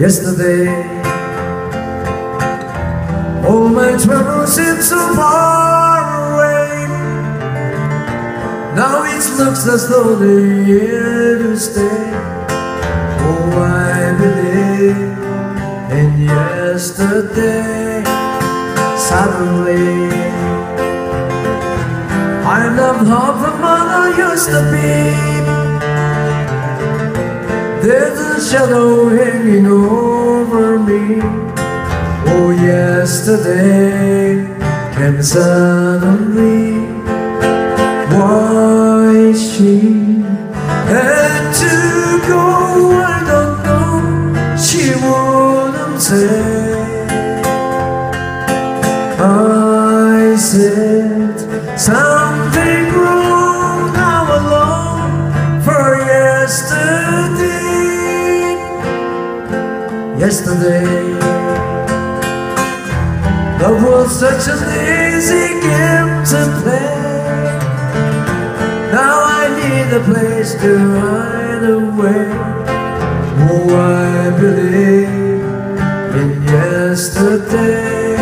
Yesterday, all my troubles seem so far away. Now it looks as though they're here to stay. Oh, I believe in yesterday. Suddenly, I loved how the mother used to be. There's a shadow hanging over me. Oh, yesterday came suddenly. Why she had to go, I don't know. She wouldn't say. I said something wrong, now alone for yesterday. Yesterday, love was such an easy game to play. Now I need a place to hide away. Oh, I believe in yesterday.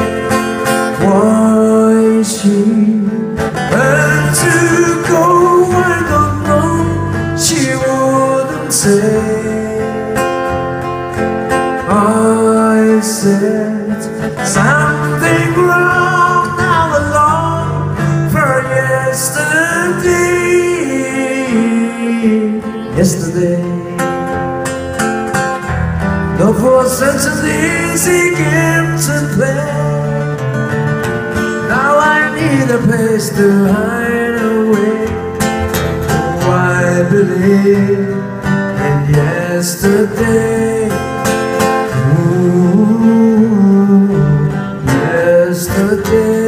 Why she had to go, I don't know. She wouldn't say. I said something wrong, now alone for yesterday. Yesterday, love was such an easy game to play. Now I need a place to hide away. Oh, I believe in yesterday. Ooh, yesterday.